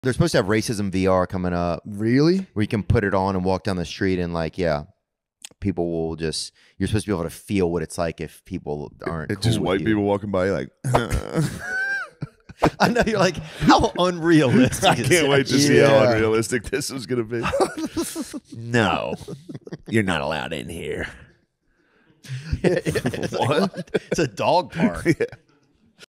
They're supposed to have racism VR coming up. Really? Where you can put it on and walk down the street and like, yeah, people will just, you're supposed to be able to feel what it's like if people aren't It's cool just with white you. people walking by like. I know, you're like, how unrealistic I is can't wait to see Yeah. how unrealistic this is going to be. No, you're not allowed in here. What? It's a dog park. Yeah.